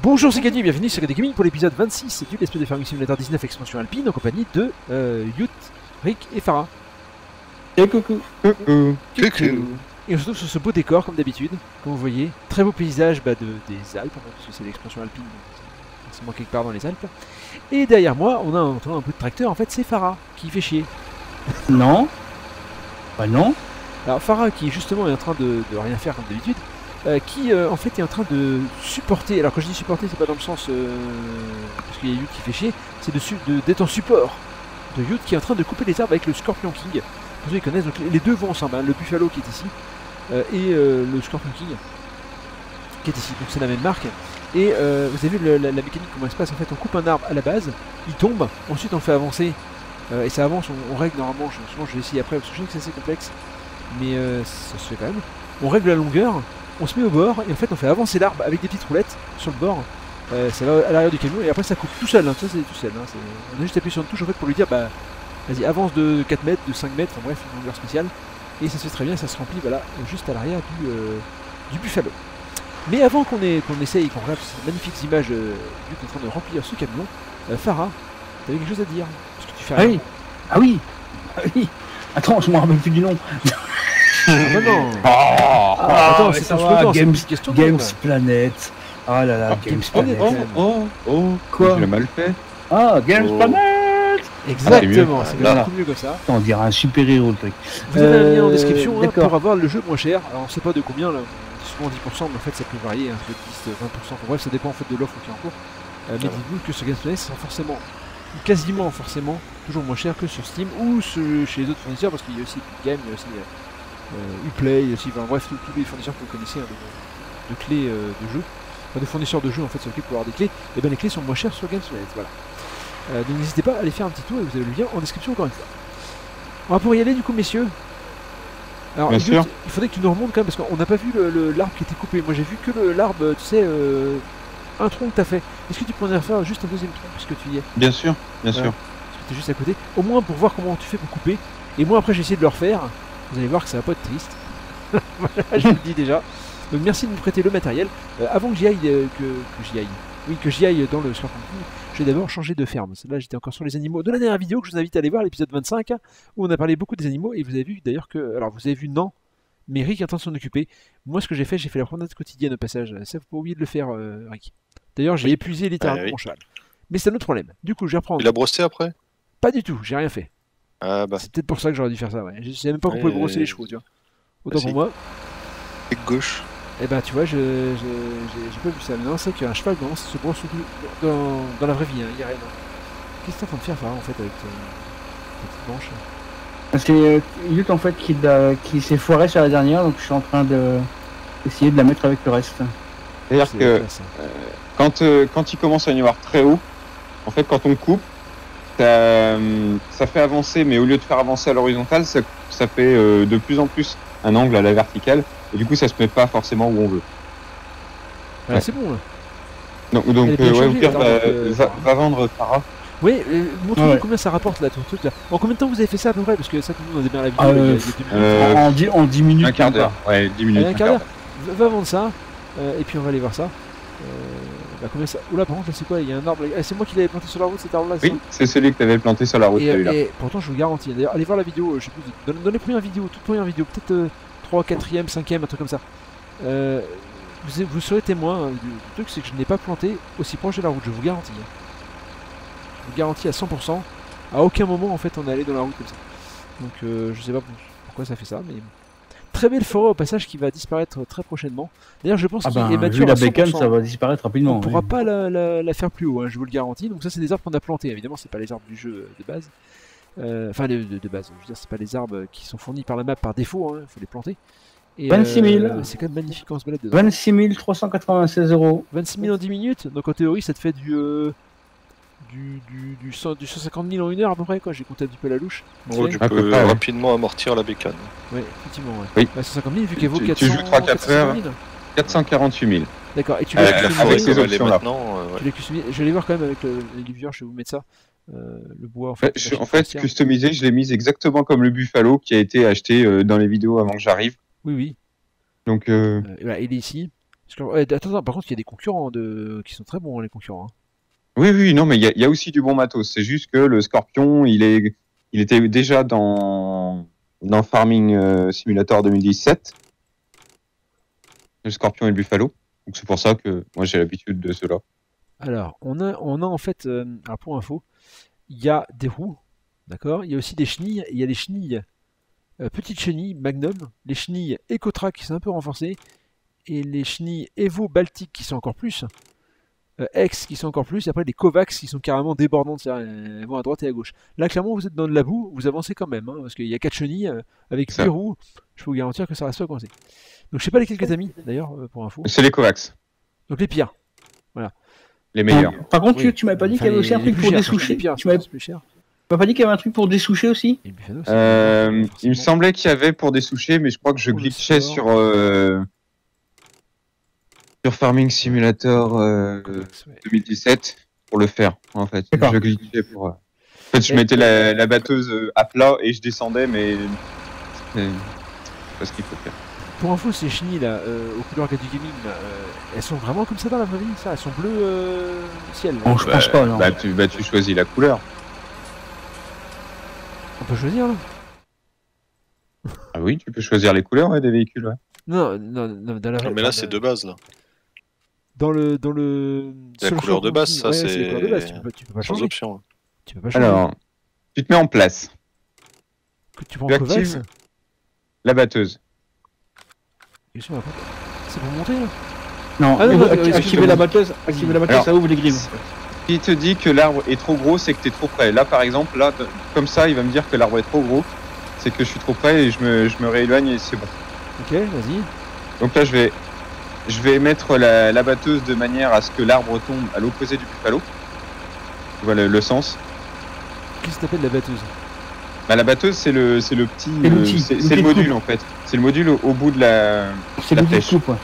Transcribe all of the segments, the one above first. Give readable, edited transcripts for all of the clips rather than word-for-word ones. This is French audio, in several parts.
Bonjour, c'est Gagné, bienvenue sur Gaming pour l'épisode 26 du Let's Play de Farming Simulator 19 Expansion Alpine en compagnie de Yout, Rick et Farah. Et coucou. Coucou. Et on se retrouve sur ce beau décor comme d'habitude, comme vous voyez. Très beau paysage des Alpes, parce que c'est l'expansion alpine, donc c'est quelque part dans les Alpes. Et derrière moi, on a un peu de tracteur, en fait c'est Farah qui fait chier. Non. Bah non. Alors Farah qui justement est en train de rien faire comme d'habitude, qui en fait est en train de supporter, alors quand je dis supporter c'est pas dans le sens parce qu'il y a Yout qui fait chier, c'est d'être en support de Yout qui est en train de couper les arbres avec le Scorpion King. Pour ceux qui connaissent, donc les deux vont ensemble, hein, le Buffalo qui est ici et le Scorpion King qui est ici, donc c'est la même marque. Et vous avez vu la mécanique comment elle se passe, en fait on coupe un arbre à la base, il tombe, ensuite on le fait avancer et ça avance, on règle normalement, souvent je vais essayer après parce que je sais que c'est assez complexe, mais ça se fait quand même. On règle la longueur, on se met au bord et en fait on fait avancer l'arbre avec des petites roulettes sur le bord. Ça va à l'arrière du camion et après ça coupe tout seul, hein. Ça c'est tout seul. Hein. On a juste appuyé sur une touche en fait pour lui dire bah vas-y avance de 4 mètres, de 5 mètres, enfin bref une longueur spéciale. Et ça se fait très bien, ça se remplit voilà juste à l'arrière du Buffalo. Mais avant qu'on essaye et qu'on regarde ces magnifiques images du qu'on est en train de remplir ce camion, Farah, t'avais quelque chose à dire? Parce que tu fais rien. Ah oui. Attends, je me rappelle plus du nom. Ah bah non. Attends, c'est ça un va, slogan, c'est une Games, petite question. Games Planet. Ah là là, Games Planet. Quoi? Je l'ai mal fait. Ah, Games Planet. Exactement, c'est Voilà. beaucoup mieux comme ça. On dirait un super héros le truc. Vous avez un lien en description hein, d'accord. pour avoir le jeu moins cher. Alors on sait pas de combien là, souvent 10%, mais en fait ça peut varier, hein, de 10, 20%. Enfin, bref, ça dépend en fait de l'offre qui est en cours. Mais dites-vous que sur Games Planet, ça sera forcément, ou quasiment forcément, toujours moins cher que sur Steam ou chez les autres fournisseurs, parce qu'il y a aussi Epic Games, il y a aussi Uplay, il y a aussi, enfin, bref, tous les fournisseurs que vous connaissez hein, de clés de jeux, enfin, de fournisseurs de jeux en fait sur lesquels pour avoir des clés. Et bien les clés sont moins chères sur Games Planet, voilà. Donc n'hésitez pas à aller faire un petit tour et vous avez le lien en description encore une fois. On va pouvoir y aller du coup messieurs. Alors Bien sûr. il faudrait que tu nous remontes quand même parce qu'on n'a pas vu l'arbre qui était coupé. Moi j'ai vu que l'arbre, tu sais, un tronc que t'as fait. Est-ce que tu pourrais refaire juste un deuxième tronc puisque tu y es? Bien sûr, bien sûr. Parce que t'es juste à côté. Au moins pour voir comment tu fais pour couper. Et moi après j'ai essayé de le refaire. Vous allez voir que ça va pas être triste. Voilà, je vous le dis déjà. Donc merci de me prêter le matériel. Avant que j'y aille, que j'y aille dans le Scorpion King, je vais d'abord changer de ferme. Là j'étais encore sur les animaux de la dernière vidéo que je vous invite à aller voir, l'épisode 25, hein, où on a parlé beaucoup des animaux et vous avez vu d'ailleurs que... Alors vous avez vu non, mais Rick est en train de s'en occuper. Moi ce que j'ai fait la promenade quotidienne au passage. Ça faut pas oublier de le faire Rick. D'ailleurs j'ai épuisé littéralement mon cheval. Mais c'est un autre problème. Du coup je vais reprendre. Il a brossé après? Pas du tout, j'ai rien fait. Ah bah. C'est peut-être pour ça que j'aurais dû faire ça, ouais. Je sais même pas qu'on pouvait brosser les chevaux, tu vois. Autant pour moi. Et gauche. Et bah tu vois, j'ai pas vu ça. Mais non, c'est qu'un cheval, non, ça se brosse dans la vraie vie, hein, il y a rien. Qu'est-ce que t'es en train de faire, Farah, en fait, avec ta petite branche? C'est Yout en fait qui s'est foiré sur la dernière, donc je suis en train d'essayer de la mettre avec le reste. C'est-à-dire que quand il commence à y avoir très haut, en fait, quand on coupe, ça fait avancer, mais au lieu de faire avancer à l'horizontale, ça fait de plus en plus un angle à la verticale, et du coup, ça se met pas forcément où on veut. Ouais. C'est bon, là. Donc ouais, au pire, va vendre Farah. Oui, montre-nous combien ça rapporte, là, ton truc, là. En combien de temps vous avez fait ça, à peu près? Parce que ça, tout le monde a démarré la vidéo, il y a 2 minutes. En 10 minutes. Un quart d'heure. Ouais, 10 minutes. Un quart d'heure. Va vendre ça, et puis on va aller voir ça. Bah, combien ça... Oula, par contre, là, c'est quoi? Il y a un arbre. Ah, c'est moi qui l'avais planté sur la route, cet arbre-là. Oui, c'est celui que tu avais planté sur la route, celui-là. Et pourtant, je vous garantis. D'ailleurs, allez voir la vidéo, je sais plus, dans les premières vidéos, toute première vidéo, peut-être 3, 4ème, 5ème, un truc comme ça. Vous serez témoin du truc, c'est que je n'ai pas planté aussi proche de la route, je vous garantis. Je vous garantis à 100%. À aucun moment, en fait, on est allé dans la route comme ça. Donc, je sais pas pourquoi ça fait ça, mais... Très belle forêt au passage qui va disparaître très prochainement. D'ailleurs, je pense qu'il est mature vu la à 100%. bécane, ça va disparaître rapidement. On ne pourra pas la faire plus haut, hein, je vous le garantis. Donc ça, c'est des arbres qu'on a plantés. Évidemment, c'est pas les arbres du jeu de base. Enfin, de base. Je veux dire, c'est pas les arbres qui sont fournis par la map par défaut. Il faut les planter. Et, 26 000. C'est quand même magnifique quand on se balade dedans. 26 396 €. 26 000 en 10 minutes. Donc en théorie, ça te fait du 150 000 en 1 heure à peu près, quoi. J'ai compté un petit peu la louche. Oh, tu peux rapidement amortir la bécane. Oui, effectivement. Ouais. Oui. 150 000 vu qu'elle vaut 400 Tu joues 3-4 heures. 448 000. D'accord. Et tu Avec l'as ces options-là. Maintenant, Je vais aller voir quand même avec les viewers, je vais vous mettre ça. Le bois en fait. En fait, customisé, je l'ai mise exactement comme le Buffalo qui a été acheté dans les vidéos avant que j'arrive. Oui. Donc, Voilà, il est ici. Parce que, ouais, attends, par contre, il y a des concurrents qui sont très bons, les concurrents. Hein. Oui, non, mais il y a aussi du bon matos. C'est juste que le Scorpion, il était déjà dans Farming Simulator 2017. Le Scorpion et le Buffalo. Donc c'est pour ça que moi j'ai l'habitude de ceux-là. Alors, on a en fait, alors pour info, il y a des roues, d'accord? Il y a aussi des chenilles, il y a des chenilles, petites chenilles Magnum, les chenilles Ecotrack qui sont un peu renforcées, et les chenilles Evo Baltic qui sont encore plus, X qui sont encore plus, et après les Kovacs qui sont carrément débordantes, c'est-à-dire elles vont à droite et à gauche. Là, clairement, vous êtes dans de la boue, vous avancez quand même, hein, parce qu'il y a 4 chenilles avec Ça. 8 roues, je peux vous garantir que ça reste pas coincé. Donc je sais pas lesquels que t'as mis, d'ailleurs, pour info. C'est les Kovacs, Donc les pires. les meilleurs. Par contre, Oui. tu m'avais pas dit qu'il y avait aussi un les truc plus pour chers, dessoucher. les pires, Tu m'avais plus cher. pas dit qu'il y avait un truc pour dessoucher aussi? Et le Buffalo, Il me semblait qu'il y avait pour des souchés, mais je crois que je Pour le glitchais sport. sur Farming Simulator Ouais. 2017 pour le faire, en fait. D'accord. Je glitchais pour... En fait, je Et- mettais la batteuse à plat et je descendais, mais c'est pas ce qu'il faut faire. Pour info, ces chenilles là, aux couleurs du gaming, là, elles sont vraiment comme ça dans la vraie vie, ça? Elles sont bleues ciel. Là. Bon, je pense pas, non. Tu choisis la couleur. On peut choisir là? Ah oui, tu peux choisir les couleurs des véhicules, ouais. Non, dans la vraie. Non, mais là, c'est de base, là. Dans le. La sur le couleur de showroom, base, oui. ça, Ouais, c'est les couleurs de base, tu peux pas sans changer. option. Tu peux pas changer. Alors, tu te mets en place. Que tu prends tu Kovacs. actives. La batteuse. Question, après. C'est pour monter là? Non, Ah non, non, activer excusez-moi. la batteuse, Alors, ça ouvre les grilles. S'il te dit que l'arbre est trop gros, c'est que tu es trop près. Là, par exemple, là, comme ça, il va me dire que l'arbre est trop gros. C'est que je suis trop près et je me rééloigne et c'est bon. Ok, vas-y. Donc là, je vais mettre la batteuse de manière à ce que l'arbre tombe à l'opposé du Buffalo. Tu vois le sens. Qu'est-ce que t'appelles la batteuse? Bah, la batteuse, c'est le petit. C'est l'outil. C'est L'outil le de module coupe. en fait. C'est le module au bout de la. C'est la le flèche. coupe, ouais.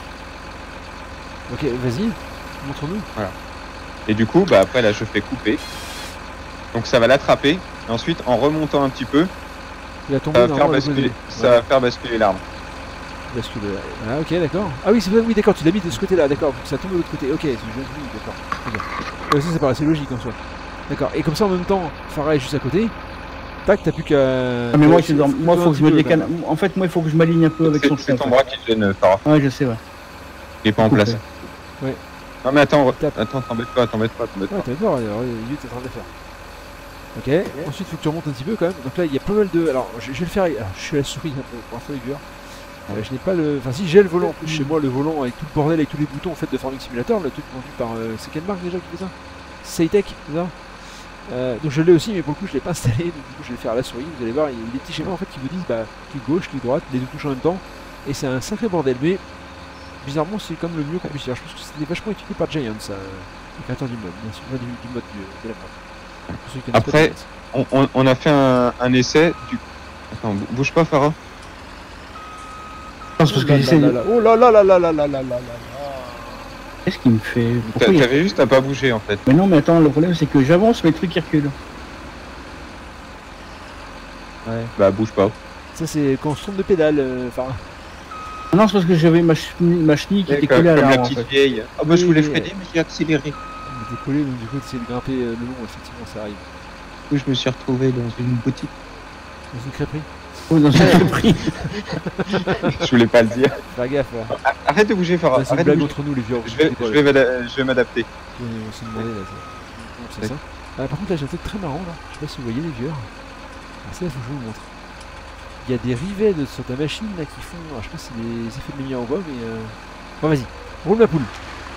Ok, vas-y. Montre-nous. Et du coup, bah après là, je fais couper. Donc ça va l'attraper. Et ensuite, en remontant un petit peu, Il a tombé ça va faire normalement à basculer, l'opposé. ça va faire basculer l'arbre. Bascule. Ah ok, d'accord. Ah oui, c'est vrai, oui, d'accord, tu l'as mis de ce côté-là, d'accord, pour que ça tombe de l'autre côté. Ok, c'est oui, d'accord. Ok. Ouais, ça paraît assez logique en soi. D'accord. Et comme ça en même temps, Farah est juste à côté. Tac, t'as plus qu'à. Ah, mais moi, t'as- moi, t'as faut un que je petit me peu, décale. En fait, moi, il faut que je m'aligne un peu avec son C'est chien. ton bras qui te gêne, Farah. Ouais, je sais, ouais. Il est pas en Coupé. place. Ouais. Non mais attends, Tape. t'embête pas. Ouais, t'as peur, il est en train de le faire. Ok, ensuite il faut que tu remontes un petit peu quand même. Donc là il y a pas mal de. Alors je vais le faire. Alors, je suis à la souris un peu pour info les viewers. Je n'ai pas le. Enfin si j'ai le volant en plus chez moi, le volant avec tout le bordel, avec tous les boutons en fait de Farming Simulator, le truc vendu par. C'est quelle marque déjà qui fait ça? Saytech, c'est ça? Donc je l'ai aussi, mais pour le coup je l'ai pas installé, donc du coup je vais le faire à la souris. Vous allez voir, il y a des petits schémas en fait qui vous disent bah clic gauche, clic droite, les deux touches en même temps, et c'est un sacré bordel. Mais bizarrement c'est comme le mieux qu'on puisse faire. Je pense que c'était vachement utilisé par Giant, ça, le créateur du mode, bien sûr, enfin, du mode de la mode. Pour ceux qui connaissent pas Après, Giant. on a fait un essai. Attends, bouge pas, Farah. Parce que j'essaie de... Oh là là là là là là là là là. Qu'est-ce qu'il me fait? Pourquoi il- T'avais juste à pas bouger en fait. Mais non, mais attends, le problème c'est que j'avance, mais le truc il recule. Ouais. Bah bouge pas. Ça c'est quand on se trompe de pédale, enfin. Ah non, c'est parce que j'avais ma chenille qui était Comme collée à la l'arbre, en petite fait. vieille. Ah bah je voulais Oui, freiner mais j'ai accéléré. On était collé, donc du coup tu essaies de grimper le long, effectivement ça arrive. Du coup je me suis retrouvé dans une boutique. Dans une crêperie. Oh, dans un prix. Je voulais pas le dire. Fais gaffe. Arrête de bouger, Farah. C'est une Arrête de blague bouger. entre nous les vieux. Je vais m'adapter. On s'est demandé là. C'est ça. Par contre là j'ai un truc très marrant là. Je sais pas si vous voyez les vieux. Ça il faut que je vous montre. Il y a des rivets sur ta machine là qui font. Alors, je sais pas si c'est des effets de lumière en voix mais. Bon vas-y. Roule ma poule.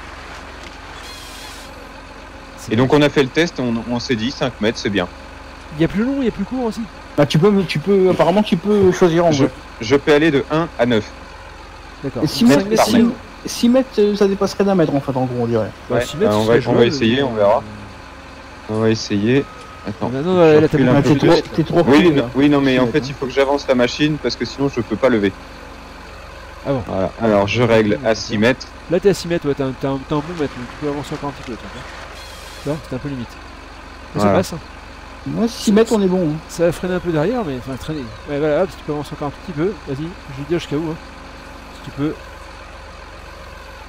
Et donc on a fait le test, on s'est dit 5 mètres c'est bien. Il y a plus long, il y a plus court aussi. Bah, apparemment, tu peux choisir en vrai. Je peux aller de 1 à 9. D'accord. Et 6 5 mètres, par mètre. 6 mètres, ça dépasserait d'un mètre en fait, en gros, on dirait. Ouais, Ouais, 6 mètres, on ce va- serait on va jouable, essayer, on verra. On va essayer. Attends. Non, là, t'as recule beaucoup un de peu Ah, plus. plus. t'es trop reculé, là. Oui, non, mais en Ouais, fait, hein. il faut que j'avance la machine parce que sinon je peux pas lever. Ah bon. Voilà. Alors je règle à 6 mètres. Là t'es à 6 mètres, ouais, t'as un bon mètre, donc tu peux avancer encore un petit peu. Tu vois, c'était un peu limite. Mais Voilà. ça passe. Ouais, 6 mètres, on est bon. Hein. Ça va freiner un peu derrière, mais enfin traîner. Ouais, voilà, hop, si tu peux avancer encore un tout petit peu. Vas-y, je vais te dire jusqu'à où. Hein. Si tu peux.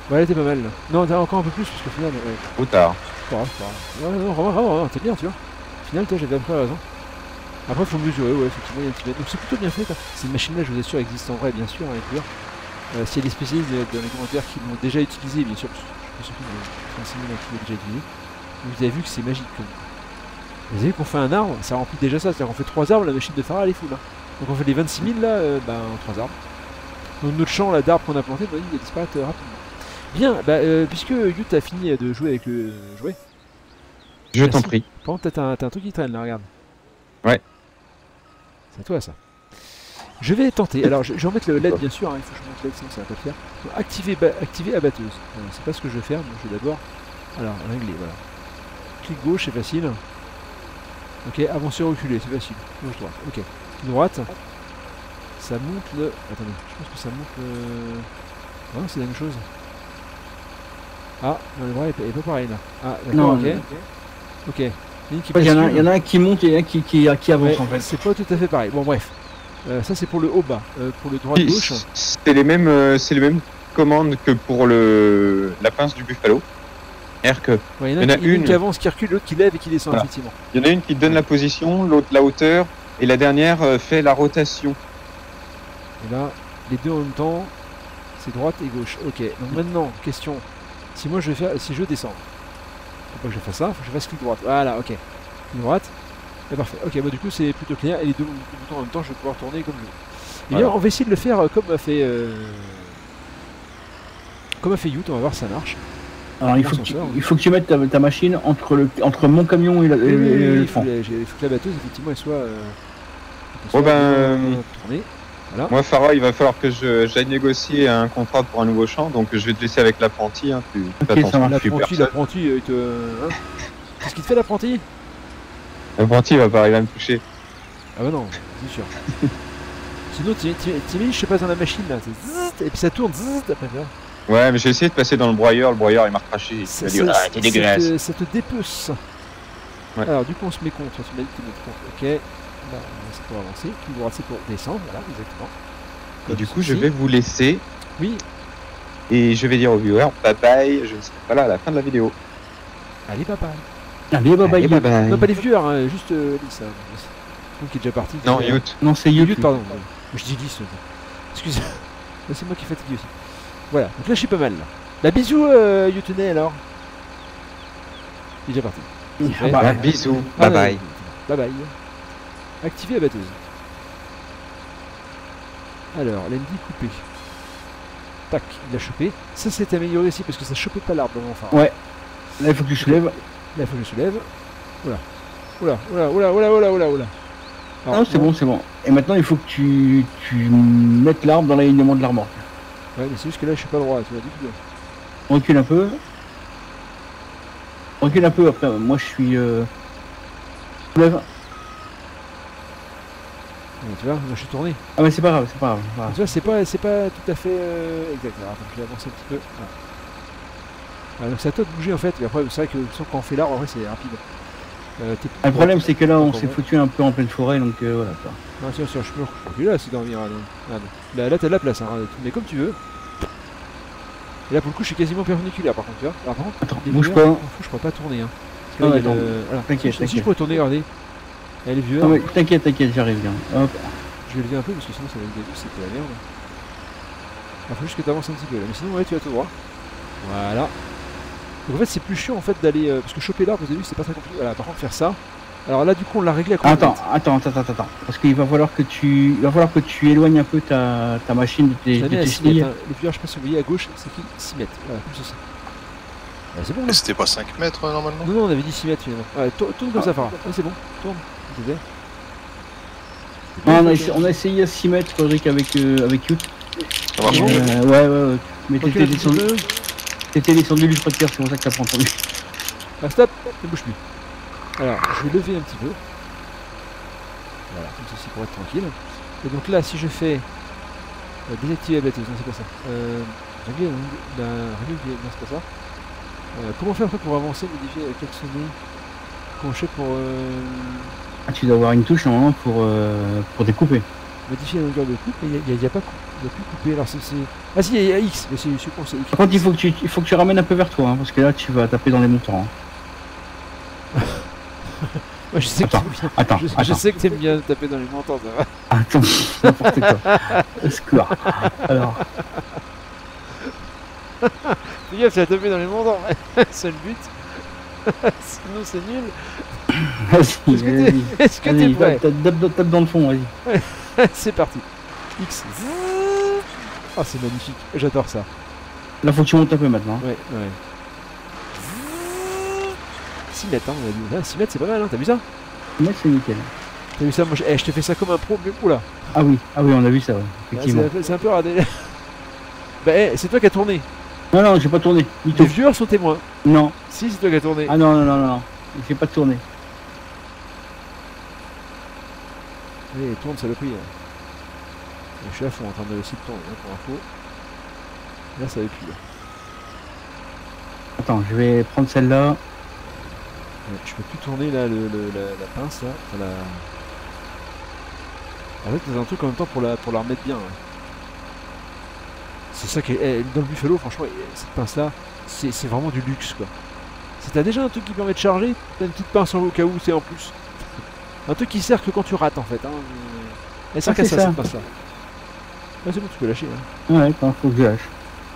Ouais, elle était pas mal. Là. Non, t'as encore un peu plus, parce qu'au final, ouais, Trop tard. c'est pas grave, c'est pas grave. Ouais, non, vraiment, t'es bien, tu vois. Au final, toi, j'avais un peu raison. Après, faut mesurer, ouais, effectivement, il y a un petit mètre. Donc c'est plutôt bien fait, quoi. Cette machine-là, je vous assure, existe en vrai, bien sûr, avec pur. S'il y a des spécialistes dans les commentaires qui l'ont déjà utilisé, bien sûr, parce que je pense que c'est qui l'ont déjà utilisé. Vous avez vu que c'est magique. Quoi. Vous avez vu qu'on fait un arbre, ça remplit déjà ça. C'est-à-dire qu'on fait 3 arbres, la machine de Farah, elle est full. Hein. Donc on fait les 26 000 là, en 3 arbres. Donc notre champ là d'arbres qu'on a planté, bah, il va disparaître rapidement. Bien, puisque Yut a fini de jouer avec le jouet. Je t'en prie. Par contre, t'as un truc qui traîne là, regarde. Ouais. C'est à toi ça. Je vais tenter. Alors, je vais remettre le LED bien sûr. Hein, il faut que je remette le LED, sinon ça va pas le faire. Donc, activer abatteuse. C'est pas ce que je vais faire, mais je vais d'abord. Alors, régler, voilà. Clic gauche, c'est facile. Ok, avancer, reculer, c'est facile. Gauche, droite. Ok. Clic droite. Ça monte le. Attendez, je pense que ça monte le. Non, c'est la même chose. Ah, non, le bras est pas pareil là. Ah, d'accord, ok. Ok. Il y en a un qui monte et un qui avance ouais, en fait. C'est pas tout à fait pareil. Bon, bref. Ça, c'est pour le haut-bas. Pour le droit-gauche. C'est les mêmes commandes que pour la pince du buffalo. C'est-à-dire que ouais, il y en a une qui avance, qui recule, l'autre qui lève et qui descend, voilà. Effectivement. Il y en a une qui donne la position, l'autre la hauteur, et la dernière fait la rotation. Et là, les deux en même temps, c'est droite et gauche. Ok, donc maintenant, question. Si moi je descends, faut pas que je fasse ça, faut que je fasse clic droite. Voilà, ok. Clic droite. Et parfait. Ok, bah du coup c'est plutôt clair. Et les deux boutons en même temps, je vais pouvoir tourner comme je veux. Et bien, on va essayer de le faire comme a fait Yout, on va voir si ça marche. Alors il faut que tu mettes ta machine entre mon camion et le fond. Il faut que la batteuse effectivement elle soit tournée. Voilà. Moi Farah, il va falloir que j'aille négocier un contrat pour un nouveau champ, donc je vais te laisser avec l'apprenti. Hein, l'apprenti, hein qu'est-ce qu'il te fait l'apprenti? L'apprenti il va pas arriver à me toucher. Ah bah non, c'est sûr. Sinon t'imagines, je sais pas dans la machine là, et puis ça tourne après ça. Ouais, mais j'ai essayé de passer dans le broyeur il m'a recraché. Il m'a dit, ah, t'es dégueulasse. Ça te dépece. Ouais. Alors, du coup, on se met contre. Tu m'as dit que tu mets contre. Ok. Là, c'est pour avancer. Clic droit, c'est pour descendre. Voilà, exactement. Et du coup, je vais vous laisser. Oui. Et je vais dire aux viewers, bye bye. Je ne serai pas là à la fin de la vidéo. Allez, bye bye. Allez, bye bye. Bye bye. Non, pas les viewers, hein, juste Lisa. Donc, qui est déjà parti. Non, Yout. Non, c'est Yout, pardon. Je dis Lisa. Excusez-moi. C'est moi qui est fatigué aussi. Voilà, donc là je suis pas mal là. La bisous Youtune alors. Il est déjà parti. Bisous, bye bye. Bye bye. Activer la batteuse. Alors, l'MD coupé. Tac, il l'a chopé. Ça s'est amélioré aussi parce que ça chopait pas l'arbre dans l'enfant. Ouais. Là il faut que tu soulèves. Là il faut que je soulève. Oula. Non, c'est bon. Et maintenant il faut que tu mettes l'arbre dans l'alignement de l'armoire. Ouais, mais c'est juste que là je suis pas droit, tu vois, du coup. Recule un peu, après, moi je suis... Soulève. Ouais, tu vois, moi je suis tourné. Ah mais c'est pas grave. Tu vois, c'est pas tout à fait exact. Alors, attends, je vais avancer un petit peu. Ah, donc c'est à toi de bouger en fait, et après c'est vrai que quand on fait l'arbre, en vrai c'est rapide. Le problème c'est que là on s'est foutu un peu en pleine forêt, donc voilà quoi. Non, tiens, je peux reculer là, c'est dormir. Là t'as de la place, hein, tu mets comme tu veux. Et là pour le coup je suis quasiment perpendiculaire par contre, tu vois. Alors, par contre, attends, bouge pas. Je pourrais pas tourner. Hein. Non, attends. Voilà. T'inquiète. Si je pourrais tourner, regardez. Elle est vieux. Non mais t'inquiète, j'arrive bien. Hop. Je vais lever un peu parce que sinon ça va être début, c'était la merde. Il faut juste que tu avances un petit peu là, mais sinon ouais tu vas tout droit. Voilà. Donc en fait c'est plus chiant en fait d'aller. Parce que choper l'arbre, vous avez vu, c'est pas très compliqué. Voilà, par contre faire ça. Alors là du coup on l'a réglé à combien? Attends. Parce qu'il va falloir que tu éloignes un peu ta machine de tes chenilles. Les viewers, je sais pas si vous voyez à gauche, c'est qui 6 mètres. Voilà, comme ceci. Ah, c'est bon là. C'était pas 5 mètres normalement? Non, on avait dit 6 mètres finalement. Ouais, tourne comme ça, Farah. Ouais, c'est bon, tourne. On a essayé à 6 mètres, Rick, avec Yout. Ça marche. Ouais. Mais t'étais descendu du tracteur, c'est pour ça que t'as pas entendu. Ah, stop, ne bouge plus. Alors, je vais lever un petit peu. Voilà, comme ceci pour être tranquille. Et donc là, si je fais désactiver la batteuse, non, c'est pas ça. Régler non, c'est pas ça. Comment faire après pour avancer, modifier, klaxonner? Comment je fais pour... Ah, tu dois avoir une touche normalement pour découper. Modifier la longueur de coupe, mais il n'y a pas il y a plus coupé. Alors c'est. Ah si, il y a X, mais c'est con, c'est X. Par contre, il faut que tu ramènes un peu vers toi, hein, parce que là, tu vas taper dans les montants. Hein. Moi, je sais Attends, que t'aimes bien. attends, Je attends. sais que t'aimes bien taper dans les montants, ça va. Attends, n'importe quoi. Au secours. Alors, Fais gaffe, tu vas taper dans les montants. C'est le but. Sinon, c'est nul. vas-y, vas-y. Est-ce que t'es Vas-y, prêt? tape dans le fond, vas-y. C'est parti. X. Ah, c'est magnifique. J'adore ça. Là, faut que tu montes un peu maintenant. Ouais, ouais. 6 mètres, hein, on a dit. Là, 6 mètres, c'est pas mal, hein. T'as vu ça? Mais c'est nickel. T'as vu ça? Moi, je te fais ça comme un pro, mais oula. Ah oui, on a vu ça, ouais, effectivement. C'est un peu radé. Bah, c'est toi qui as tourné. Non, j'ai pas tourné. Du Les tout. viewers sont témoins. Non. Si, c'est toi qui as tourné. Ah non. J'ai pas tourné. Allez, tourne, saloperie. Je suis à fond en train de aussi tourner, hein, pour info. Là, ça va plus. Là. Attends, je vais prendre celle-là. Ouais, je peux plus tourner là la pince là. Enfin, En fait, c'est un truc en même temps pour la remettre bien. Ouais. C'est ça qui est. Dans le Buffalo, franchement, cette pince là, c'est vraiment du luxe quoi. Si t'as déjà un truc qui permet de charger, t'as une petite pince au cas où c'est en plus. Un truc qui sert que quand tu rates en fait. Hein. Elle sert qu'à ça, cette pince là. Ah, c'est bon, tu peux lâcher. Hein. Ouais, attends, faut que je lâche.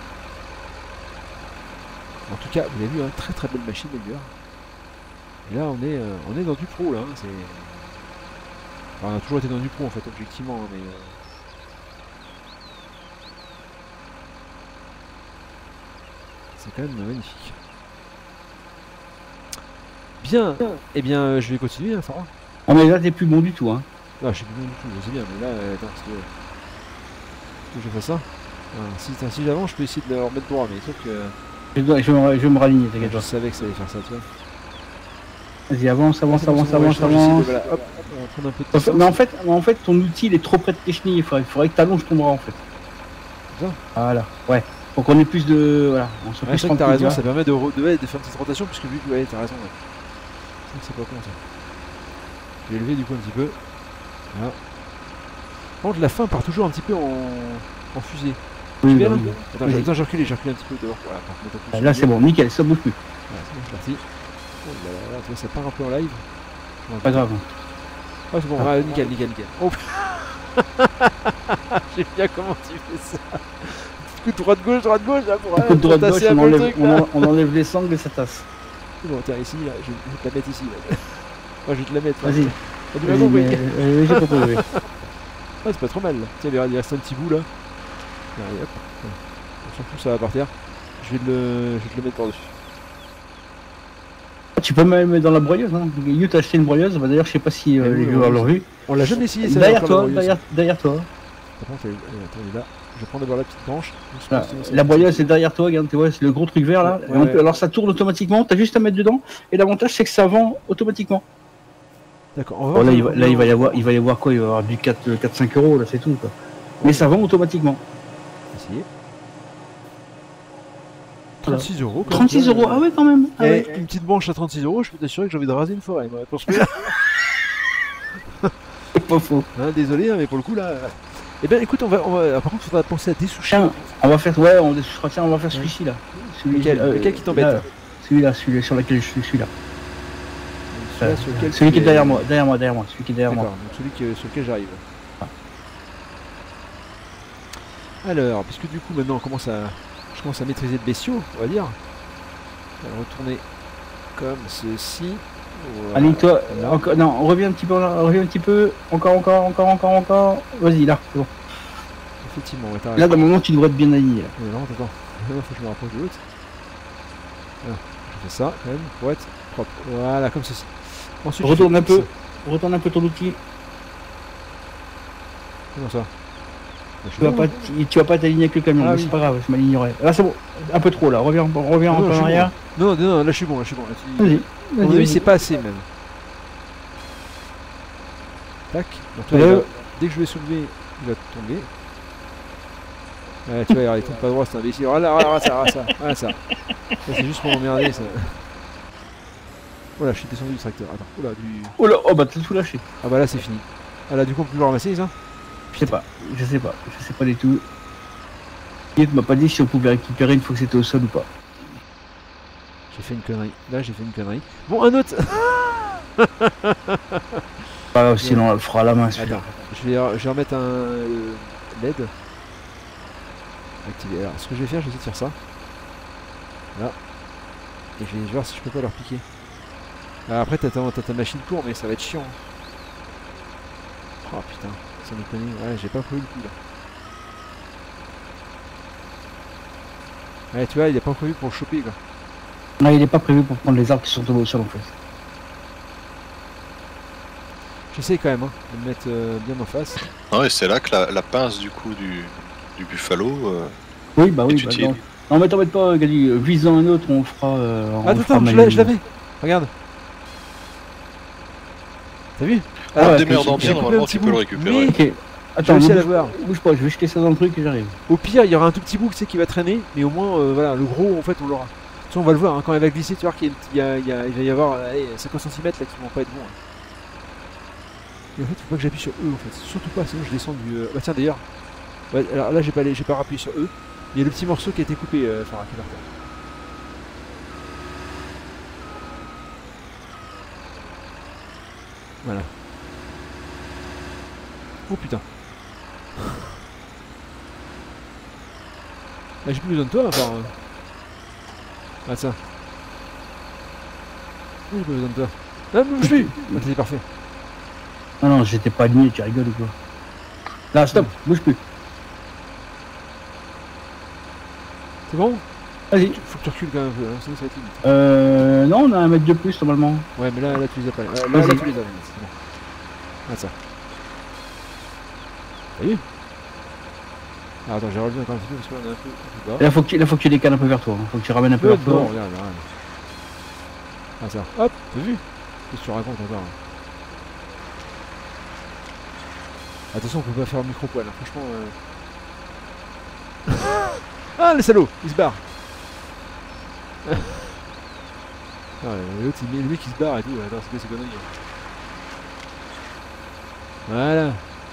En tout cas, vous avez vu, hein, très très belle machine les gars. Et là, on est dans du pro là. Hein, enfin, on a toujours été dans du pro en fait, objectivement, hein, mais. C'est quand même magnifique. Bien. Eh bien, je vais continuer, hein, Farah. Ah mais là, t'es plus bon du tout, hein. Ah, je suis plus bon du tout, c'est bien, mais là, attends, parce que je fais ça. Ah, si j'avance, je peux essayer de le remettre droit, mais sauf que. Je vais me raligner, t'inquiète Je pas. savais que ça allait faire ça, tu vois. Vas-y, avance. Voilà, hop, on va prendre un peu de distance. Mais en fait, ton outil, il est trop près de tes chenilles. Il faudrait que t'allonges ton bras, en fait. Ça Voilà, ouais. Pour qu'on ait plus de... Voilà, on se Ouais, plus c'est vrai que t'as tranquille, raison, là. ça permet de faire une petite rotation, puisque vu que ouais, t'as raison. Ouais. C'est pas con ça. Je vais élever du coup un petit peu. Voilà. Par contre, la fin part toujours un petit peu en fusée. Oui, bien, bah, là oui. Attends, j'ai reculé un petit peu dehors. Voilà, pour mettre un peu Là, sur c'est le- bon, nickel, ça bouge plus. Voilà, c'est bon, je suis parti. Oh là là, tu vois, ça part un peu en live. Pas grave. Ah, c'est bon, Ah. ouais, nickel. Oh. J'aime bien comment tu fais ça. Coup de droite-gauche, là, pour Un coup de droite-gauche, tasser un peu le truc, là. on enlève les sangles et ça tasse. C'est bon, tiens, ici, là, je vais te la mettre ici. Là. Moi, je vais te la mettre. Vas-y. Ah, tu m'as compris. J'ai compris, oui. Ah, c'est pas trop mal. Là. Tiens, il reste un petit bout là. Allez, hop. On s'en fout, ça va par terre. Je vais te le mettre par-dessus. Tu peux même mettre dans la broyeuse, hein. You t'as acheté une broyeuse, bah, d'ailleurs je sais pas si oui, les oui, joueurs oui. l'ont vu. On l'a jamais essayé, ça. Derrière encore, toi, la broyeuse. derrière toi. Par contre, attends, elle est là. Je vais prendre d'abord la petite branche. Voilà. La broyeuse est derrière toi, regarde, tu vois, c'est le gros truc vert là. Ouais, ouais. Alors ça tourne automatiquement, t'as juste à mettre dedans. Et l'avantage c'est que ça vend automatiquement. D'accord, on va Bon, voir. là il va y avoir quoi? Il va y avoir du 4-5 euros là, c'est tout quoi. Mais ça vend automatiquement. Essayer. 36 euros. 36 euros, ah ouais quand même. Ah ouais. Une petite branche à 36 euros, je peux t'assurer que j'ai envie de raser une forêt. Moi, pour celui-là. C'est pas faux. Hein, désolé, hein, mais pour le coup là. Eh ben écoute, par contre, il faudra penser à dessoucher. Tiens, on va faire, ouais, on va faire celui-ci là. Lequel qui t'embête? Là, celui-là sur lequel je suis là. Celui-là, sur lequel Celui tu qui est es- derrière moi, celui qui est derrière moi. D'accord, donc celui sur lequel j'arrive. Alors, puisque du coup maintenant je commence à maîtriser le bestiau, on va dire. On va le retourner comme ceci. Voilà. Aligne-toi, Là. encore, non, on revient un petit peu, encore. Vas-y, là, c'est bon. Effectivement, ouais, t'as Là, raison. dans le moment, tu devrais être bien aligné. Là. Non, attends. Il faut que je me rapproche de l'autre. Voilà, je fais ça quand même pour être propre. Voilà, comme ceci. Ensuite, je Retourne fais un peu, ça. retourne un peu ton outil. Comment ça? Tu vas pas t'aligner avec le camion, Ah mais oui. c'est pas grave, je m'alignerai. Là, c'est bon, un peu trop là, reviens un peu Non, en je suis arrière. bon. Non, là je suis bon, Là, tu- Vas-y, À mon avis, c'est pas assez même. Tac. Donc là, Allez. dès que je vais soulever, il va tomber. Ouais, tu vois, il tombe pas droit, c'est imbécile. Voilà ça. Ça, c'est juste pour m'emmerder ça. Voilà, je suis descendu du tracteur. Attends, oula, du. Oh là, oh bah t'as tout lâché. Ah bah là, c'est fini. Ah là, du coup, on peut plus le ramasser ça? Je sais pas, je sais pas du tout. Il m'a pas dit si on pouvait récupérer une fois que c'était au sol ou pas. J'ai fait une connerie. Là, j'ai fait une connerie. Bon, un autre. Pas grave, sinon on le fera à la main. celui-là. Attends, je vais remettre un LED. Activé. Alors, ce que je vais faire, je vais essayer de faire ça. Là. Et je vais voir si je peux pas leur piquer. Alors, après, t'as ta machine pour, mais ça va être chiant. Oh putain, ça me connaît. Ouais, j'ai pas prévu le coup là. Ouais, tu vois, il est pas prévu pour le choper quoi. Non, il est pas prévu pour prendre les arbres qui sont tombés au sol en fait. J'essaie quand même de me mettre bien en face. Non, et c'est là que la pince du coup du buffalo Oui, bah est oui. utile. Non, mais t'embête pas, Gali. Visant un autre, on le fera. Attends, je l'avais. Regarde. T'as vu? Alors, ouais, démerdant j'ai bien, coupé normalement un petit tu peux le bout. récupérer. Mais- Ok. Attends, réussi à bouge, l'avoir. bouge pas, je vais jeter ça dans le truc et j'arrive. Au pire, il y aura un tout petit bout tu sais, qui va traîner, mais au moins, voilà, le gros, en fait, on l'aura. De toute façon, on va le voir, hein, quand elle va glisser, tu vois qu'il va y avoir 50 cm là qui vont pas être bons. Hein. Et en fait, faut pas que j'appuie sur eux, en fait. Surtout pas, sinon je descends du... Bah tiens, d'ailleurs, ouais, alors là, j'ai pas rappuyé sur eux. Il y a le petit morceau qui a été coupé, Farah, qui est par terre. Voilà. Oh putain. Là, j'ai plus besoin de toi, à part... Ah, ça. J'ai pas besoin de toi. Ah, bouge plus. Bah, c'est parfait. Non, non, j'étais pas aligné, tu rigoles ou quoi? Là, stop, bouge plus. C'est bon? Vas-y. Faut que tu recules quand même un peu, hein, sinon ça va être limite. Non, on a un mètre de plus normalement. Ouais, mais là tu les as pas. Là Vas-y. tu les as, c'est bon. Ah, ça. T'as vu? Ah, attends, j'ai relevé encore un petit peu parce qu'on est un peu bas. Et là, faut que tu décales un peu vers toi. Hein. Faut que tu ramènes un peu Peu vers bon, toi. regarde. Ah, ça. Hop, t'as vu? Qu'est-ce que tu racontes encore? Hein. Attention, on peut pas faire un micro-poil, hein. Franchement. Ah, le salaud! Il se barre! Ah, l'autre, le mec il se barre et tout. Attends, c'est quoi ces conneries? Voilà.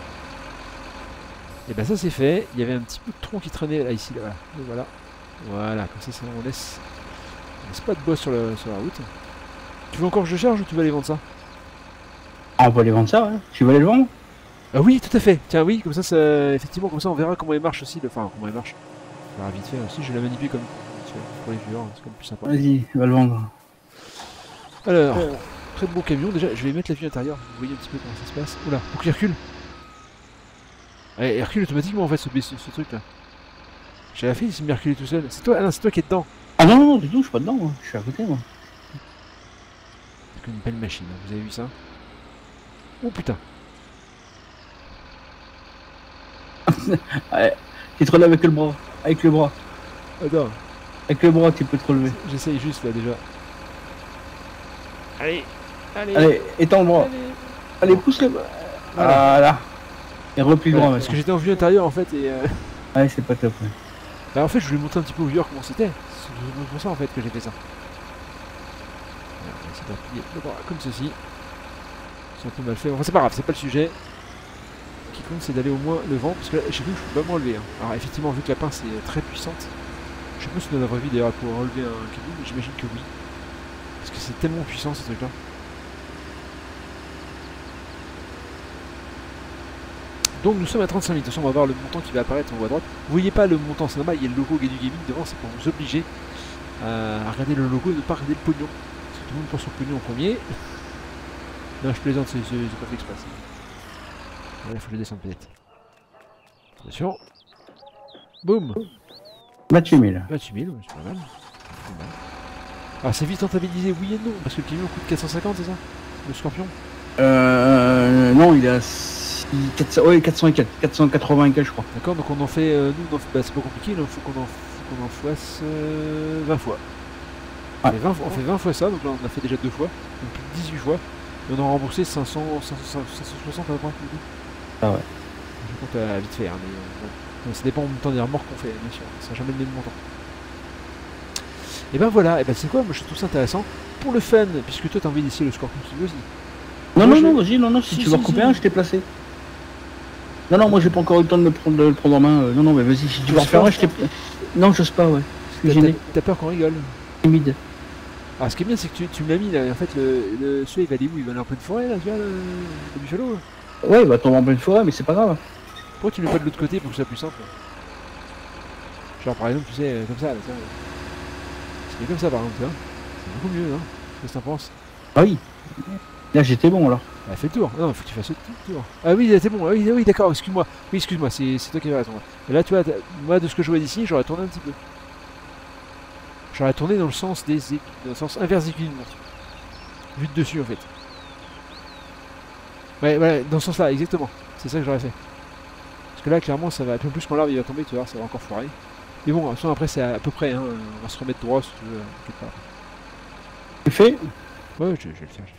Et ben ça c'est fait. Il y avait un petit bout de tronc qui traînait là, ici, là, voilà. Et voilà. Voilà, comme ça on laisse pas de bois sur la route. Tu veux encore que je charge ou tu vas aller vendre ça? Ah, on va aller vendre ça, ouais. Tu vas aller le vendre? Ah oui, tout à fait. Tiens, oui, comme ça, effectivement, comme ça on verra comment il marche aussi. Enfin, comment il marche. On verra vite fait aussi. Je vais la manipuler comme pour les viewers, c'est comme plus sympa. Vas-y, va le vendre. Alors, très beau camion. Déjà, je vais mettre la vue intérieure. Vous voyez un petit peu comment ça se passe. Oula, faut qu'il recule. Ouais, il recule automatiquement en fait ce truc là. J'avais fait, il s'est mis à reculer tout seul. C'est toi, ah non, c'est toi qui es dedans. Ah non, non, du tout, je suis pas dedans, moi. Je suis à côté, moi. C'est une belle machine, hein. Vous avez vu ça? Oh putain. Ouais, tu te relèves avec le bras. Avec le bras. Attends, Avec le bras, tu peux te relever. j'essaye juste là déjà. Allez, allez, Allez, étends le bras. allez. Allez, pousse le bras. Voilà. Voilà. Et replie le Ouais, bras, parce que maintenant. j'étais en vue intérieure en fait et Ouais, c'est pas top. Ouais. bah, en fait je voulais montrer un petit peu aux viewers comment c'était. C'est pour ça en fait que j'ai fait ça. Voilà, on va essayer d'appuyer le bras comme ceci. C'est un peu mal fait. Enfin c'est pas grave, c'est pas le sujet. Ce qui compte c'est d'aller au moins le vent parce que là, chez nous je peux pas m'enlever. Hein. Alors effectivement vu que la pince est très puissante. Je sais pas si dans la vraie vie d'ailleurs pour enlever un camion, mais j'imagine que oui. Parce que c'est tellement puissant ce truc là. Donc nous sommes à 35 000, de toute façon on va voir le montant qui va apparaître en haut à droite. Vous voyez pas le montant, c'est normal, il y a le logo Gay du Gaming devant, c'est pour vous obliger à regarder le logo et ne pas regarder le pognon. Parce que tout le monde pense au pognon en premier. Non je plaisante, c'est pas fait exprès. Voilà, faut que je descende peut-être. Attention. Boum. 28 000. 28 000, c'est pas mal. C'est pas mal. Alors c'est vite rentabilisé, oui et non, parce que le camion coûte 450, c'est ça? Le Scorpion? Non, il est à 400, ouais, 400 et 4, 480 et 4, je crois. D'accord, donc on en fait, nous, bah, c'est pas compliqué, il faut qu'on en fasse 20 fois. Ouais. On fait 20 fois ça, donc là on a fait déjà 2 fois, donc plus de 18 fois, et on a remboursé 560 à peu près. Ah ouais. Je compte à vite fait, hein, mais bon. Donc, ça dépend en même temps des remorques qu'on fait, bien sûr, ça sera jamais le même montant. Et ben voilà, et ben c'est quoi, moi je trouve ça intéressant, pour le fun, puisque toi t'as envie d'essayer le Scorpion qui veut aussi. Non, Moi, non, je- non, vas-y, non, non, si Si, tu veux si, recouper si. un, je t'ai placé. Non, non, moi j'ai pas encore eu le temps de le prendre en main. Non, non, mais vas-y, si tu veux en faire un, je t'ai. Non, j'ose pas, ouais. Je suis gêné, T'as peur qu'on rigole? timide. Ah, ce qui est bien, c'est que tu me l'as mis là. En fait, celui-là, il va aller où? Il va aller en pleine forêt là, tu vois, le buffalo? Ouais, il va tomber en pleine forêt, mais c'est pas grave. Pourquoi tu le mets pas de l'autre côté pour que ce soit plus simple? Genre, par exemple, tu sais, comme ça, là, tu vois. C'est comme ça, par exemple, tu vois. C'est beaucoup mieux, hein? Qu'est-ce que t'en penses? Ah oui. Là, j'étais bon alors. Ah, fais le tour. Non, faut que tu fasses le tour. Ah oui, c'est bon. Ah oui, oui, d'accord, excuse-moi. Oui, excuse-moi, c'est toi qui avais raison. Et là, tu vois, moi, de ce que je vois d'ici, j'aurais tourné un petit peu. J'aurais tourné dans le sens dans le sens inverse des aiguilles de montre. Vu de dessus, en fait. Ouais, dans ce sens-là, exactement. C'est ça que j'aurais fait. Parce que là, clairement, ça va. Puis en plus, quand l'arbre il va tomber, tu vois, ça va encore foirer. Mais bon, après, c'est à peu près, hein. On va se remettre droit si tu veux, quelque part. Tu fais? Ouais, je vais le faire,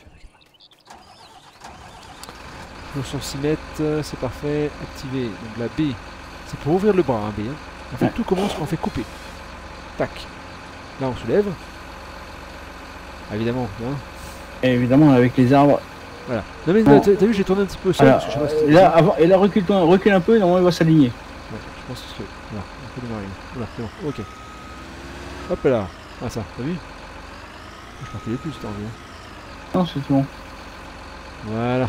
906 mètres, c'est parfait. Activer. Donc la B, c'est pour ouvrir le bras, hein, B. Hein. En fait, tout commence quand on fait couper. Tac. Là, on soulève. Ah, évidemment, hein. Et évidemment, avec les arbres. Voilà. Non, mais Bon. t'as vu, j'ai tourné un petit peu au sol. Alors, Parce que je sais pas si et là, recule un peu, et normalement, il va s'aligner. Ouais, je pense que c'est. Voilà, on peut démarrer. Voilà, c'est bon, ok. Hop là. Ah, ça, t'as vu? Je partais plus, t'as envie. Hein. Non, c'est bon. Voilà.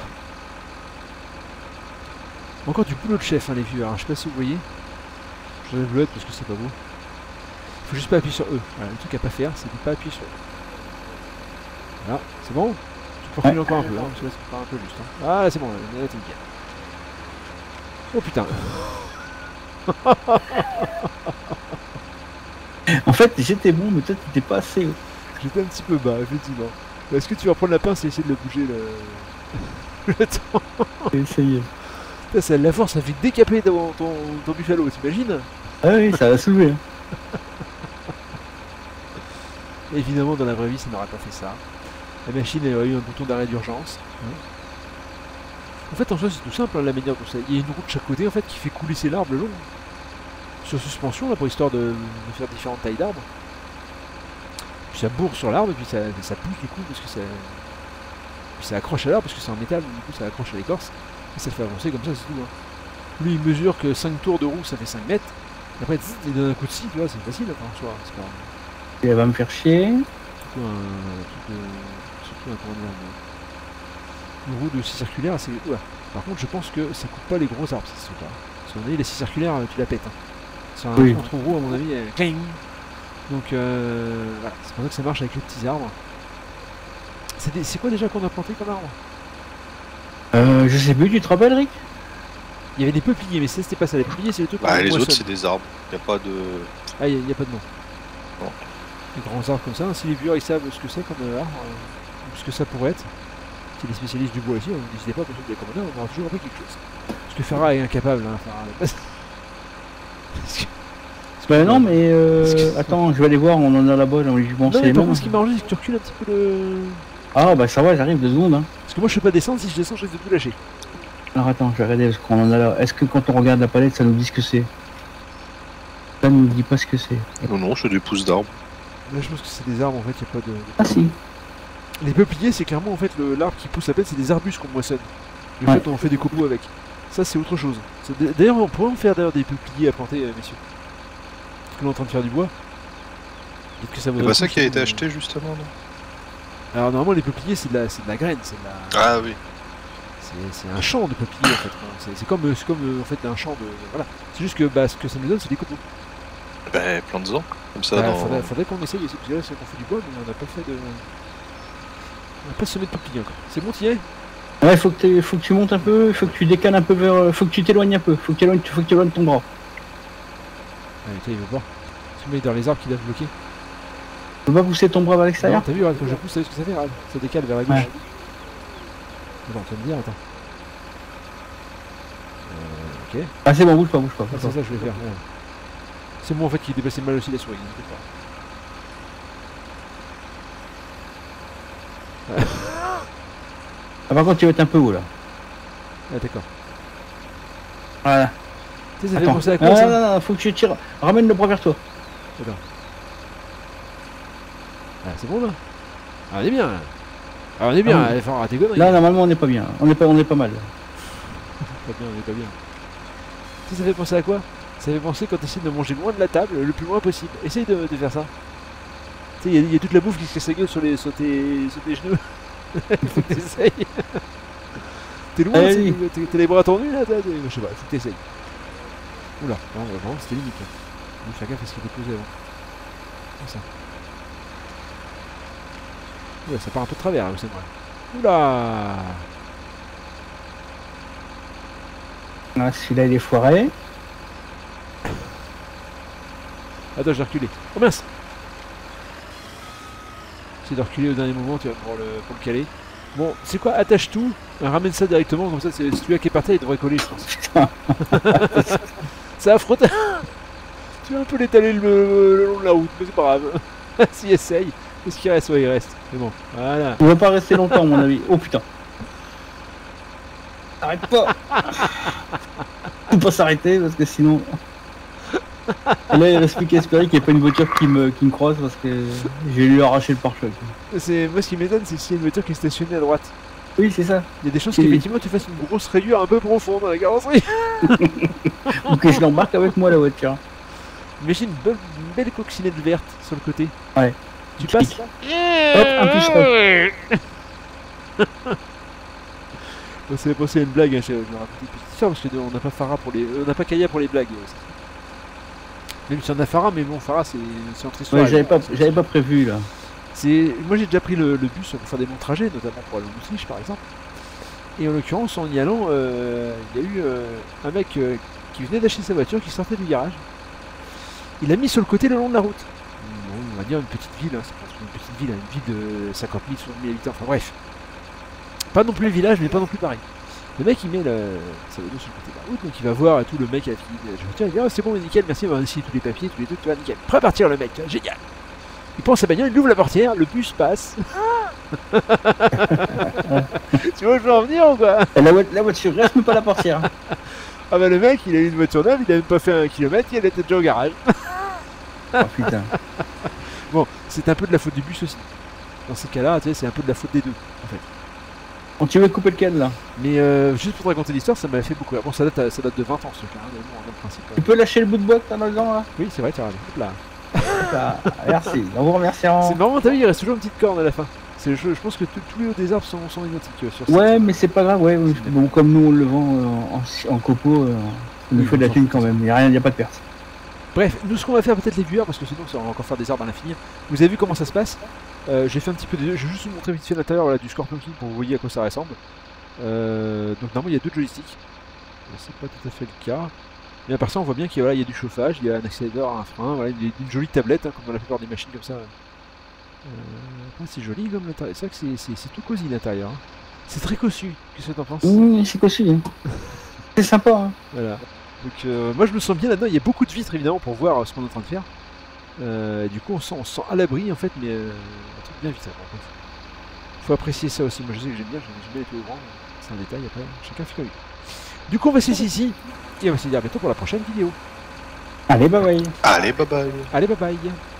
Encore du boulot de chef, hein, les vieux. Alors, je sais pas si vous voyez. Je vais bleuette parce que c'est pas beau. Faut juste pas appuyer sur E. Voilà, le truc à pas faire, c'est de pas appuyer sur E. Voilà, c'est bon? Tu peux reculer encore un peu, hein, parce que là, c'est pas un peu juste. Hein. Ah, là, c'est bon, là, t'es nickel. Oh putain. En fait, j'étais bon, mais toi, t'étais pas assez haut. J'étais un petit peu bas, effectivement. Est-ce que tu vas prendre la pince et essayer de le bouger le temps? J'ai essayé. Putain, ça a de la force, ça fait décaper ton buffalo, t'imagines? Ah oui, ça va soulever. Hein. Évidemment, dans la vraie vie, ça n'aurait pas fait ça. La machine, elle aurait eu un bouton d'arrêt d'urgence. En fait, en soi, c'est tout simple, hein, la manière dont ça. Il y a une roue de chaque côté, en fait, qui fait couler ses arbres le long. Sur suspension, là, pour histoire de faire différentes tailles d'arbres. Puis ça bourre sur l'arbre, et puis ça pousse du coup, parce que ça. Puis ça accroche à l'arbre, parce que c'est en métal, du coup, ça accroche à l'écorce. Et ça le fait avancer comme ça, c'est tout. Hein. Lui, il mesure que 5 tours de roue, ça fait 5 mètres. Et après, il donne un coup de scie, tu vois, c'est facile, enfin, en soi. C'est pas. Et elle va me faire chier. Surtout un comment dire, une roue de scie circulaire, c'est. Ouais. Par contre, je pense que ça coupe pas les gros arbres, ça se fait pas. Parce qu'on a dit, la scie circulaire, tu la pètes. Hein. C'est un Oui. entre roue, à mon avis, cling. Donc, voilà, c'est pour ça que ça marche avec les petits arbres. C'est quoi déjà qu'on a planté comme arbre? Je sais plus, tu te rappelles, Rick? Il y avait des peupliers, mais c'était pas ça. Les peupliers, c'est les trucs. Bah, les moissonne. autres, c'est des arbres. Y a pas de. Ah, il n'y a pas de nom. Bon. Les grands arbres comme ça, si les vieux ils savent ce que c'est comme arbre, ce que ça pourrait être. Si les spécialistes du bois ici, n'hésitez pas à consulter les commentaires, on aura toujours appris quelque chose. Parce que Farah est incapable, hein, Farah. Bah non, mais attends, je vais aller voir, on en a là-bas, j'ai envie de Non, penser mais les par mains. contre, ce qui m'a arrangé, c'est que tu recules un petit peu le. Ah bah ça va, j'arrive 2 secondes. Hein. Parce que moi je peux pas descendre, si je descends, je risque de tout lâcher. Alors attends, je vais regarder parce qu'on en a là. Est-ce que quand on regarde la palette, ça nous dit ce que c'est? Ça nous dit pas ce que c'est. Non, c'est des pousses d'arbres. Là, je pense que c'est des arbres en fait, il n'y a pas de. Ah si. Les peupliers, c'est clairement en fait l'arbre qui pousse à peine, c'est des arbustes qu'on moissonne. Et en Ouais. fait, on fait des copeaux avec. Ça, c'est autre chose. D'ailleurs, on pourrait en faire d'ailleurs des peupliers à planter, messieurs. Parce que l'on est en train de faire du bois. Peut-être que ça C'est vaudrait pas ça le coup, qui a je été trouve. acheté justement, non? Alors, normalement, les peupliers, c'est de la graine, c'est de la. Ah oui. C'est un champ de peupliers en fait. C'est comme, en fait un champ de. Voilà. C'est juste que ce que ça nous donne, c'est des copeaux. Ben, plein-en. Comme ça, Bah, dans. faudrait qu'on essaye aussi, parce que là, c'est qu'on fait du bois, mais on n'a pas fait de. On n'a pas semé de peupliers encore. C'est bon, t'y es? Ouais, faut que tu montes un peu, faut que tu décales un peu vers. Faut que tu t'éloignes un peu, faut que tu éloignes ton bras. Allez, il veut pas. Tu mets dans les arbres qui doivent bloquer. Tu peux pas pousser ton bras vers Non, l'extérieur? t'as vu, regarde, quand je pousse, t'as vu ce que ça fait, regarde. Ça décale vers la gauche. Ouais. Attends, tu vas me dire, attends. Ok. Ah c'est bon, bouge pas. Ah, c'est ça que je vais faire. Ouais. C'est moi en fait qui déplaçait mal aussi la souris, n'inquiète pas. Ah, par contre, tu vas être un peu haut là. Ah, d'accord. Voilà. Tu sais, ça fait Attends. penser à Ah, quoi ça? non, faut que tu tires. Ramène le bras vers toi. D'accord. Ah, c'est bon là? Ah, on est bien là. Ah, on est bien, Ah oui. il faut arrêter conneries. Là, normalement, on n'est pas bien. On est pas mal. Pas bien, on est pas bien. Ça fait penser à quoi? Ça fait penser quand tu essaies de manger loin de la table, le plus loin possible. Essaye de faire ça. Tu sais, il y a toute la bouffe qui se casse la gueule sur tes genoux. Il faut que t'essayes. T'es loin, Allez. t'as les bras tendus là, je sais pas, il faut que t'essayes. Oula, non, vraiment, c'était limite là. Il faut faire gaffe à ce qu'il était posé avant. Comme ça. Ouais, ça part un peu de travers là, c'est vrai. Oula. Ah, celui-là, il est foiré. Attends, j'ai reculé. Oh mince! J'essaie de reculer au dernier moment, tu vois, pour le caler. Bon, c'est quoi? Attache tout, ramène ça directement, comme ça, c'est celui-là qui est parti, il devrait coller, je pense. Ça a frotté. Tu vas un peu l'étaler le long de la route, mais c'est pas grave. S'il essaye, qu'est-ce qu'il reste? Ouais, il reste. C'est bon, voilà. On va pas rester longtemps, à mon avis. Oh putain. Arrête pas. Faut pas s'arrêter parce que sinon. Là, il reste plus qu'à espérer qu'il n'y ait pas une voiture qui me croise parce que j'ai lui arracher le pare-choc. Moi, ce qui m'étonne, c'est s'il y a une voiture qui est stationnée à droite. Oui, c'est ça. Il y a des chances qu'effectivement tu fasses une grosse rayure un peu profonde dans la carrosserie. Ou que je l'embarque avec moi la voiture. Imagine une belle coccinelle verte sur le côté. Ouais. Tu passes. Hop, un puceron. Bon, ça fait penser à une blague, hein, je vais raconter une petite histoire parce qu'on n'a pas Farah pour les. On n'a pas Kaya pour les blagues. Même si on a Farah, mais bon, Farah c'est entre histoire. Ouais, j'avais pas prévu là. Moi j'ai déjà pris le bus pour faire des longs trajets, notamment pour aller en Autriche par exemple. Et en l'occurrence, en y allant, il y a eu un mec qui venait d'acheter sa voiture, qui sortait du garage. Il l'a mis sur le côté le long de la route. Bon, on va dire une petite ville, hein, c'est pas une petite ville, hein, une ville de 50 000, 60 000 habitants, enfin bref. Pas non plus le village, mais pas non plus pareil. Le mec il met sa voiture sur le côté de la route, donc il va voir et tout, le mec a fini la voiture, il dit oh, c'est bon, nickel, merci, on va signer tous les papiers, tous les trucs, tu vois, nickel. Prêt à partir le mec, génial. Il prend sa bagnole, il ouvre la portière, le bus passe. Tu vois où je veux en venir ou quoi? La voiture reste même pas la portière. Ah bah le mec, il a eu une voiture neuve, il a même pas fait 1 kilomètre, il était déjà au garage. Oh putain. Bon, c'est un peu de la faute du bus aussi. Dans ces cas-là, tu sais, c'est un peu de la faute des deux, en fait. On tu veux couper lequel là? Mais juste pour te raconter l'histoire, ça m'avait fait beaucoup rire. Bon, ça date de 20 ans, ce truc-là, hein, mais bon, en principe. Tu peux lâcher le bout de bois que t'as dans le dent là? Oui, c'est vrai, tu as raison. Hop là. Ah, merci, on vous remerciant. C'est marrant, t'as vu, il reste toujours une petite corne à la fin. Je pense que tous les hauts des arbres sont identiques sur ce Ouais, mais c'est pas grave, ouais. Bon, comme nous on le vend en copeaux, il nous faut de la thune quand même. Il n'y a pas de perte. Bref, nous ce qu'on va faire peut-être les viewers, parce que sinon ça va encore faire des arbres à l'infini. Vous avez vu comment ça se passe? J'ai fait un petit peu des deux, je vais juste vous montrer vite fait l'intérieur voilà, du Scorpion King pour que vous voyez à quoi ça ressemble. Donc normalement il y a 2 joysticks. C'est pas tout à fait le cas. Mais à part ça on voit bien qu'il y a du chauffage, il y a un accélérateur, un frein, voilà, une jolie tablette, hein, comme dans la plupart des machines comme ça. C'est joli comme l'intérieur, c'est vrai que c'est tout cosy l'intérieur. Hein. C'est très cossu, qu'est-ce que t'en penses? Oui, c'est cossu. Hein. C'est sympa. Hein. Voilà. Donc moi je me sens bien là-dedans, il y a beaucoup de vitres évidemment pour voir ce qu'on est en train de faire. Du coup on se sent à l'abri en fait, mais un truc bien vite. Faut apprécier ça aussi, moi je sais que j'aime bien les plus grands, c'est un détail après, chacun fait comme il. Du coup on va se laisser ici, et on va se dire à bientôt pour la prochaine vidéo. Allez, bye bye. Allez, bye bye. Allez bye bye.